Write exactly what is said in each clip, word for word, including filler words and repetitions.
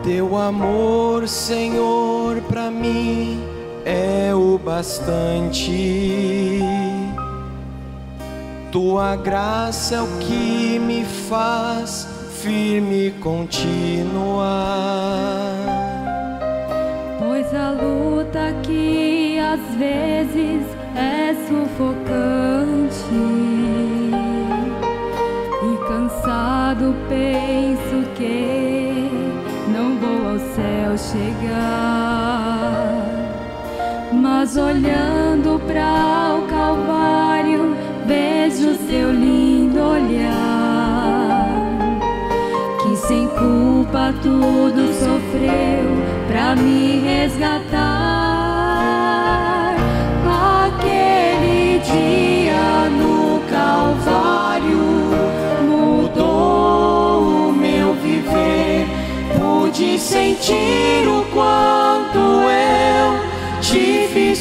Teu amor, Senhor, pra mim é o bastante. Tua graça é o que me faz firme continuar. Pois a luta que às vezes é sufocante, e cansado penso que não vou ao céu chegar. Mas olhando para o Calvário, vejo seu lindo olhar, que sem culpa tudo sofreu pra me resgatar. Aquele dia no Calvário mudou o meu viver. Pude sentir o quanto eu te fiz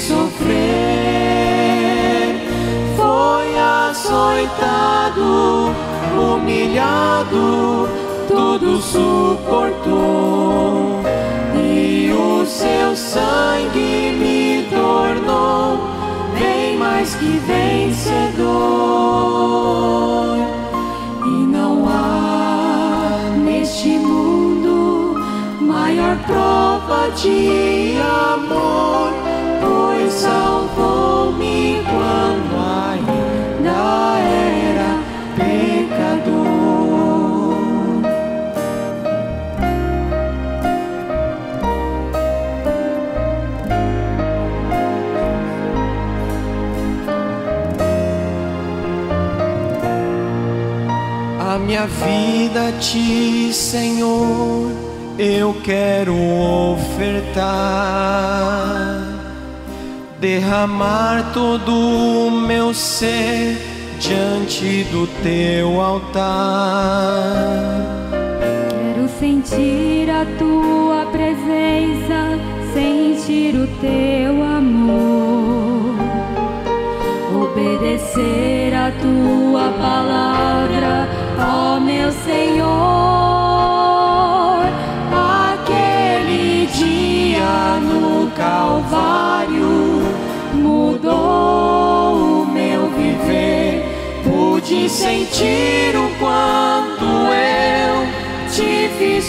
sofrer. Foi açoitado, humilhado, tudo suportou, e o seu sangue me tornou bem mais que vencedor. E não há neste mundo maior prova de amor, pois salvou-me quando ainda era pecador. A minha vida a ti, Senhor, eu quero ofertar, derramar todo o meu ser diante do teu altar. Quero sentir a tua presença, sentir o teu amor, obedecer a tua palavra, ó meu Senhor. Aquele dia no Calvário mudou o meu viver. Pude sentir o quanto eu te fiz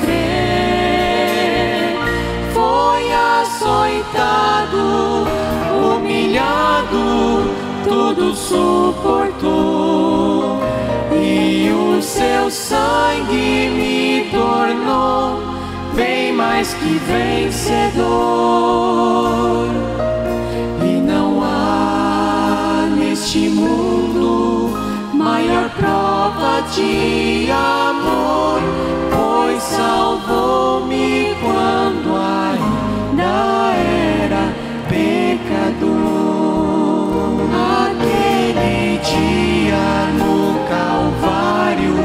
sofrer. Foi açoitado, humilhado, tudo suportou, e o seu sangue me tornou bem mais que vencedor. E não há neste mundo maior prova de amor, pois salvou-me quando ainda era pecador. Aquele dia no Calvário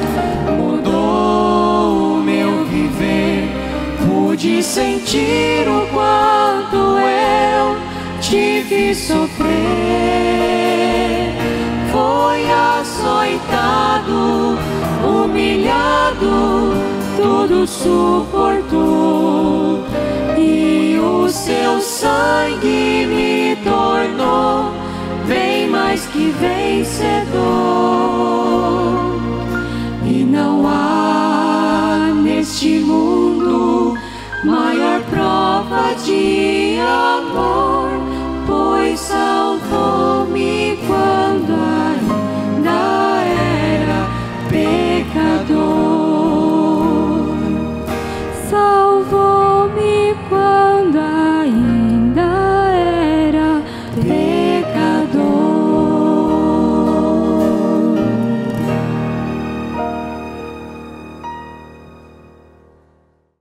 mudou o meu viver. Pude sentir o quanto eu te fiz sofrer. Foi açoitado, humilhado, tudo suportou, e o seu sangue me tornou bem mais que vencedor.